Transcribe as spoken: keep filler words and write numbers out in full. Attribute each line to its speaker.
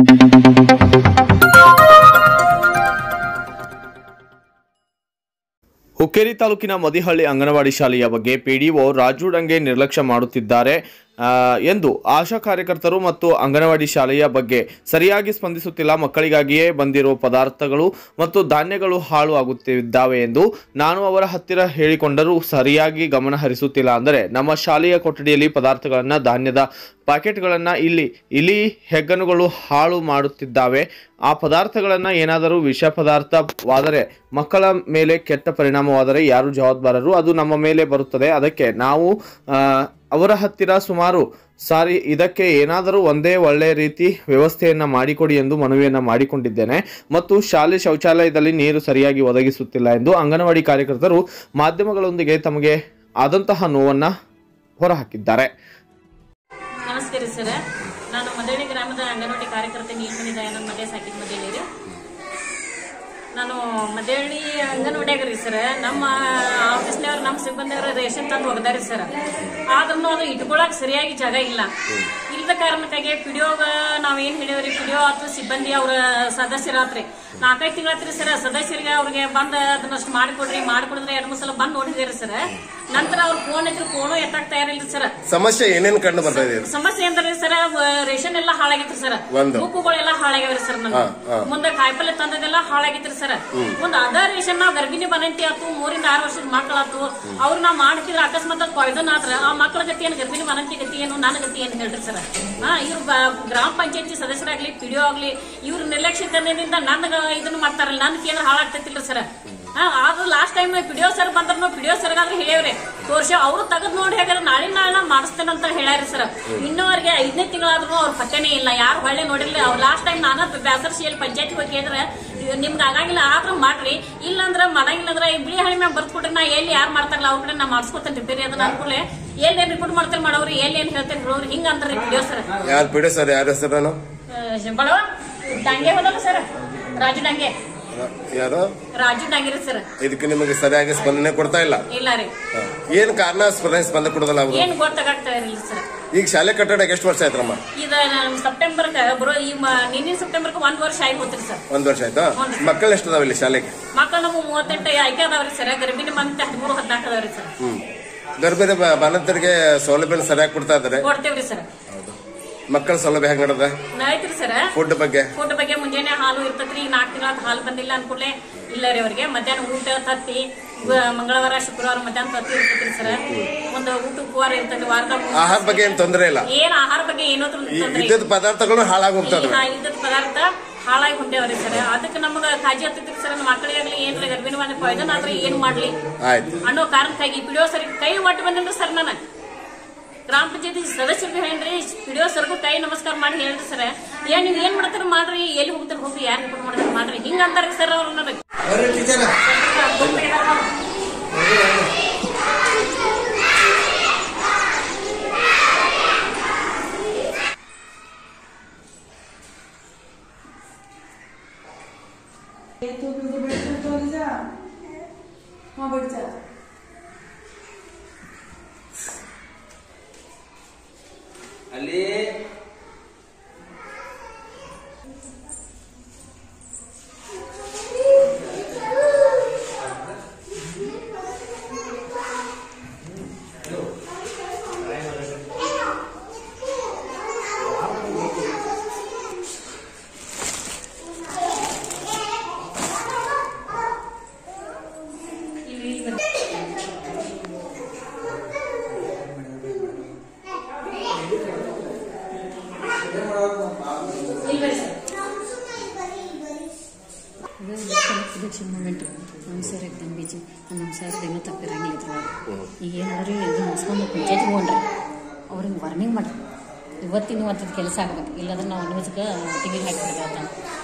Speaker 1: ಹುಕ್ಕೇರಿ ತಾಲೂಕಿನ ಮದಿಹಳ್ಳಿ ಅಂಗನವಾಡಿ ಶಾಲೆಯ ಬಗ್ಗೆ ಪಿಡಿಒ ರಾಜು ಡಂಗೆ ನಿರ್ಲಕ್ಷ್ಯ ಮಾಡುತ್ತಿದ್ದಾರೆ ಎಂದು ಆಶಾ ಕಾರ್ಯಕರ್ತರು ಮತ್ತು ಅಂಗನವಾಡಿ ಶಾಲೆಯ ಬಗ್ಗೆ ಸರಿಯಾಗಿ ಸ್ಪಂದಿಸುತ್ತಿಲ್ಲ. ಮಕ್ಕಳಿಗಾಗಿಯೇ ಬಂದಿರುವ ಪದಾರ್ಥಗಳು ಮತ್ತು ಧಾನ್ಯಗಳು ಹಾಳು ಆಗುತ್ತಿದ್ದಾವೆ ಎಂದು ನಾನು ಅವರ ಹತ್ತಿರ ಹೇಳಿಕೊಂಡರೂ ಸರಿಯಾಗಿ ಗಮನ ಹರಿಸುತ್ತಿಲ್ಲ. ಅಂದರೆ ನಮ್ಮ ಶಾಲೆಯ ಕೊಠಡಿಯಲ್ಲಿ ಪದಾರ್ಥಗಳನ್ನು, ಧಾನ್ಯದ ಪ್ಯಾಕೆಟ್ಗಳನ್ನು ಇಲ್ಲಿ ಇಲಿ ಹೆಗ್ಗಣಗಳು ಹಾಳು ಮಾಡುತ್ತಿದ್ದಾವೆ. ಆ ಪದಾರ್ಥಗಳನ್ನು ಏನಾದರೂ ವಿಷ ಪದಾರ್ಥವಾದರೆ, ಮಕ್ಕಳ ಮೇಲೆ ಕೆಟ್ಟ ಪರಿಣಾಮವಾದರೆ ಯಾರು ಜವಾಬ್ದಾರರು? ಅದು ನಮ್ಮ ಮೇಲೆ ಬರುತ್ತದೆ. ಅದಕ್ಕೆ ನಾವು ಅವರ ಹತ್ತಿರ ಸುಮಾರು ಸಾರಿ ಇದಕ್ಕೆ ಏನಾದರೂ ಒಂದೇ ಒಳ್ಳೆಯ ರೀತಿ ವ್ಯವಸ್ಥೆಯನ್ನು ಮಾಡಿಕೊಡಿ ಎಂದು ಮನವಿಯನ್ನು ಮಾಡಿಕೊಂಡಿದ್ದೇನೆ. ಮತ್ತು ಶಾಲೆ ಶೌಚಾಲಯದಲ್ಲಿ ನೀರು ಸರಿಯಾಗಿ ಒದಗಿಸುತ್ತಿಲ್ಲ ಎಂದು ಅಂಗನವಾಡಿ ಕಾರ್ಯಕರ್ತರು ಮಾಧ್ಯಮಗಳೊಂದಿಗೆ ತಮಗೆ ಆದಂತಹ ನೋವನ್ನು ಹೊರಹಾಕಿದ್ದಾರೆ.
Speaker 2: ನಮಸ್ಕಾರ ಸರ್, ನಾನು ಮದಳ್ಳಿ ಗ್ರಾಮದ ಅಂಗನವಾಡಿ ಕಾರ್ಯಕರ್ತೆ ನೀಲ್ಮಣಿ ದಯಾನಂದ ಮದೆ ಸಾಕಿದ ಮದೇಲಿ ರೀ. ನಾನು ಮದಳ್ಳಿ ಅಂಗನವಾಡಿಯಾಗ್ರಿ ಸರ್. ನಮ್ಮ ಆಫೀಸ್ನವ್ರು, ನಮ್ಮ ಸಿಬ್ಬಂದಿಯವರು ರೇಷನ್ ತಂದು ಒಗದಾರಿ ಸರ್. ಆದ್ರೂ ಅದು ಇಟ್ಕೊಳಕ್ ಸರಿಯಾಗಿ ಜಾಗ ಇಲ್ಲ. ಇಲ್ಲದ ಕಾರಣಕ್ಕಾಗಿ ಪಿಡಿಯೋಗ ನಾವೇನ್ ಹೇಳಿವ್ರಿ, ಪಿಡಿಯೋ ಆತು ಸಿಬ್ಬಂದಿ ಅವ್ರ ಸದಸ್ಯರಾತ್ರಿ ನಾಲ್ಕೈದು ತಿಂಗಳಾತ್ರಿ ಸರ್. ಸದಸ್ಯರಿಗೆ ಅವ್ರಿಗೆ ಬಂದ ಅದನ್ನಷ್ಟು ಮಾಡಿಕೊಡ್ರಿ, ಮಾಡಿಕೊಡಿದ್ರೆ ಎರಡು ಮೂರು ಸಲ ಬಂದ್ ನೋಡಿದ್ರಿ ಸರ್. ನಂತರ ಅವ್ರ ಫೋನ್ ಇದ್ರು ಫೋನು ಎತ್ತಕ್ ತಯಾರಿಲ್ರಿ ಸರ್.
Speaker 3: ಸಮಸ್ಯೆ ಏನೇನು ಕಂಡು ಬರ್ತಾ ಇದೆ?
Speaker 2: ಸಮಸ್ಯೆ ಅಂದ್ರೆ ಸರ್, ರೇಷನ್ ಎಲ್ಲಾ ಹಾಳಾಗಿತ್ರಿ ಸರ್. ಬುಕ್ಕುಗಳೆಲ್ಲ ಹಾಳಾಗ್ಯಾವ್ರಿ ಸರ್. ನಮ್ಗೆ ಮುಂದೆ ಕಾಯಿಪಲ್ಲೆ ತಂದದೆಲ್ಲ ಹಾಳಾಗಿತ್ರಿ ಸರ್. ಮುಂದೆ ಅದ ರೇಷನ್ ನಾವ್ ಗರ್ಭಿಣಿ ಬನಂತಿ ಆತು, ಮೂರಿಂದ ಆರು ವರ್ಷದ ಮಕ್ಕಳಾತು, ಅವ್ರು ನಾವ್ ಮಾಡ್ತಿದ್ರ ಅಕಸ್ಮಾತ್ ಪಾಯ್ಸನ್ ಆದ್ರ ಆ ಮಕ್ಕಳ ಗತಿ ಏನು, ಗರ್ಭಿಣಿ ಬನಂತಿ ಗತಿ ಏನು, ನನ್ನ ಗತಿ ಏನು ಹೇಳ್ರಿ ಸರ್. ಹಾ ಇವ್ರು ಗ್ರಾಮ ಪಂಚಾಯತಿ ಸದಸ್ಯರಾಗ್ಲಿ, ಪಿಡಿಒ ಆಗ್ಲಿ, ಇವ್ರ ನಿರ್ಲಕ್ಷ್ಯದಿಂದ ನನ್ಗ ಇದನ್ನ ಮಾಡ್ತಾರಲ್ಲ, ನನ್ ಕೇಂದ್ರ ಹಾಳಾಗ್ತೈತಿಲ್ರಿ ಸರ್. ಹಾ ಆದ್ರೂ ಲಾಸ್ಟ್ ಟೈಮ್ ಪಿಡಿಒ ಸರ್ ಬಂದ್ರು, ಪಿಡಿಒ ಸರ್ಗಾದ್ರೆ ಹೇಳೇವ್ರಿ ತೋರ್ಸಿ, ಅವ್ರು ತೆಗೆದ್ ನೋಡಿ ಹೇಗಾದ್ರೆ ನಾಳೆ ನಾಳೆ ಮಾಡಿಸ್ತೇನೆ ಅಂತ ಹೇಳ್ಯಾರಿ ಸರ್. ಇನ್ನೂವರೆಗೆ ಐದನೇ ತಿಂಗಳಾದ್ರೂ ಅವ್ರ ಪತ್ತೆನೇ ಇಲ್ಲ, ಯಾರು ಹೊಳ್ಳೆ ನೋಡಿರ್ಲಿ. ಅವ್ರು ಲಾಸ್ಟ್ ಟೈಮ್ ನಾನು ಬ್ಯಾಸರ್ಸಿ ಅಲ್ಲಿ ಪಂಚಾಯತಿ ಹೋಗಿ ಕೇಳಿದ್ರೆ, ನಿಮ್ಗೆ ಆಗಂಗಿಲ್ಲ ಆದ್ರೂ ಮಾಡ್ರಿ, ಇಲ್ಲಂದ್ರ ಮಾಡಂಗಿಲ್ಲ ಅಂದ್ರೆ ಬಿಳಿ ಹಣಿ ಮ್ಯಾಗ ಬರ್ದ್ಕೊಟ್ರಿ, ನಾ ಎಲ್ಲಿ ಯಾರು ಮಾಡ್ತಾರಲ್ಲ ಅವ್ರ ಕಡೆ ನಾ ಮಾಡ್ಸ್ಕೊತೇನೆ ರಿಪೇರಿ. ಅದನ್ನ ಅನ್ಕೂಲೆ ಎಲ್ಲಿ ಏನ್ ರಿಪೋರ್ಟ್ ಮಾಡ್ತೇನೆ ಮಾಡೋರು, ಎಲ್ಲಿ ಏನ್ ಹೇಳ್ತೇನೆ ಹೇಳೋರು, ಹಿಂಗ ಅಂತಾರ ಪಿಡಿಒ ಸರ್.
Speaker 3: ಯಾರು ಪಿಡಿಒ ಸರ್? ಯಾರ ಹೆಸರು?
Speaker 2: ಬಡವ ಡಂಗೆ ಹೋದಲ್ಲ ಸರ್, ರಾಜು ಡಂಗೆ.
Speaker 3: ಯಾರು? ರಾಜು
Speaker 2: ಡಂಗಿರಿ ಸರ್.
Speaker 3: ಇದಕ್ಕೆ ನಿಮಗೆ ಸರಿಯಾಗಿ ಸ್ಪಂದನೆ ಕೊಡ್ತಾ ಇಲ್ಲ?
Speaker 2: ಇಲ್ಲ ರೀ.
Speaker 3: ಏನ್ ಕಾರಣ ಸ್ಪಂದನೆ ಕೊಡೋದಲ್ಲ?
Speaker 2: ಏನ್ ಗೊತ್ತಾಗ್ತಾ ಇರಲಿಲ್ಲ ಸರ್.
Speaker 3: ಈಗ ಶಾಲೆ ಕಟ್ಟಡಕ್ಕೆ ಎಷ್ಟು ವರ್ಷ ಆಯ್ತಮ್ಮ?
Speaker 2: ಇದ ಸೆಪ್ಟೆಂಬರ್ ಬರೋ ಈ ನಿನ್ನೆ ಸೆಪ್ಟೆಂಬರ್ ಒಂದ್ ವರ್ಷ ಆಗಿ ಹೋತ್ರಿ ಸರ್.
Speaker 3: ಒಂದ್ ವರ್ಷ ಆಯ್ತಾ? ಮಕ್ಕಳು ಎಷ್ಟು ಅದಾವ ಇಲ್ಲಿ ಶಾಲೆಗೆ?
Speaker 2: ಮಕ್ಕಳು ನಮ್ಮ ಮೂವತ್ತೆಂಟು ಆಯ್ಕೆ ಅದಾವ್ರಿ ಸರ್. ಗರ್ಭಿಣಿ ಮಂತ್ ಹದಿಮೂರು ಹದಿನಾಲ್ಕು ಅದಾವ್ರಿ ಸರ್.
Speaker 3: ಹ್ಮ್ ಗರ್ಭಿಣಿ ಬಾಣಂತರಿಗೆ ಸೌಲಭ್ಯ ಸರಿಯಾಗಿ ಕೊಡ್ತಾ ಇದಾರೆ?
Speaker 2: ಕೊಡ್ತೇವ್ರಿ ಸರ್.
Speaker 3: ಮಕ್ಕಳ ಸೌಲಭ್ಯ ಹೆಂಗ್ ನಡೆದ
Speaker 2: ಐತ್ರಿ ಸರ್?
Speaker 3: ಫುಡ್ ಬಗ್ಗೆ
Speaker 2: ಫುಡ್ ಬಗ್ಗೆ ಮುಂಜಾನೆ ಹಾಲು ಇರ್ತೈತ್ರಿ. ಈಗ ನಾಲ್ಕು ತಿಂಗಳ ಹಾಲು ಬಂದಿಲ್ಲ ಅನ್ಕೂಡ್ಲೆ ಇಲ್ಲ ರೀ ಅವ್ರಿಗೆ. ಮಧ್ಯಾಹ್ನ ಊಟ ತತ್ತಿ, ಮಂಗಳವಾರ ಶುಕ್ರವಾರ ಮಧ್ಯಾಹ್ನ ತತ್ತಿ ಇರ್ತೈತ್ರಿ ಸರ್. ಒಂದು ಊಟ ಉಪವಾರ ಇರ್ತೈತಿ ವಾರದಾಗ.
Speaker 3: ಆಹಾರ ಬಗ್ಗೆ ಏನ್ ತೊಂದರೆ ಇಲ್ಲ?
Speaker 2: ಏನ್ ಆಹಾರ ಬಗ್ಗೆ ಏನೋ ತೊಂದ್ರೆ,
Speaker 3: ಇದ್ದದ ಪದಾರ್ಥಗಳು ಹಾಳಾಗಿ ಹೋಗ್ತದೆ.
Speaker 2: ಇದ್ದದ ಪದಾರ್ಥ ಹಾಳಾಗಿ ಹೊಂಟೇವ್ರಿ ಸರ್. ಅದಕ್ಕೆ ನಮಗ ಕಾಜಿ ಹತ್ತೈತ್ರಿ ಸರ್. ನಮ್ಮ ಮಕ್ಕಳಿಗಾಗ್ಲಿ ಏನ್ರ ಗರ್ಭಿಣಿ ಬಂದ ಪಾಯ್ಸನ್ ಆದ್ರೆ ಏನ್ ಮಾಡ್ಲಿ ಅನ್ನೋ ಕಾರಣಕ್ಕಾಗಿ ಪಿಡಿಒ ಸರ್ ಕೈ ಒಟ್ಟು ಬಂದಿಲ್ರಿ ಸರ್. ನಾನು ಗ್ರಾಮ ಪಂಚಾಯತಿ ಸದಸ್ಯರಿಗೆ ಹೇಳ್ರಿ, ಪಿಡಿಒ ಸರ್ಗೂ ಕೈ ನಮಸ್ಕಾರ ಮಾಡಿ ಹೇಳ್ರಿ ಸರ್. ಏನ್ ನೀವ್ ಏನ್ ಮಾಡ್ತಾರ ಮಾಡ್ರಿ, ಎಲ್ಲಿ ಹೋಗ್ತಾರ ಹೋಗ್ರಿ, ಯಾರು ರಿಪೋರ್ಟ್ ಮಾಡ್ತಾರ ಮಾಡ್ರಿ, ಹಿಂಗ ಅಂತಾರ ಸರ್ ಅವ್ರು. ನನಗೆ
Speaker 4: ಅಲ್ಲಿ
Speaker 5: ಸಿಲೆಕ್ಷನ್ ಮೂಮೆಂಟ್ ನಮ್ಮ ಸರ್ ಎಕ್ದಮ್ ಬೀಜಿ ನಮ್ಮ ಸರ್ ಏನೂ ತಪ್ಪಿರಂಗಿಲ್ಲ ಇದ್ರೊಳಗೆ. ಈಗ ಏನಾದ್ರೂ ಇದು ಮುಗಿಸ್ಕೊಂಡು ಪಂಚಾಯತ್ಗೆ ಹೋಗ್ರಿ, ಅವ್ರಿಗೆ ವಾರ್ನಿಂಗ್ ಮಾಡ್ರಿ. ಇವತ್ತಿನ ಇವತ್ತಿನ ಕೆಲಸ ಆಗ್ಬೇಕು, ಇಲ್ಲಾಂದ್ರೆ ನಾವು ಅನ್ವಜಕ್ಕೆ ಟಿಕೆಟ್ ಹಾಕಿಬಿಡ್ತಾರೆ.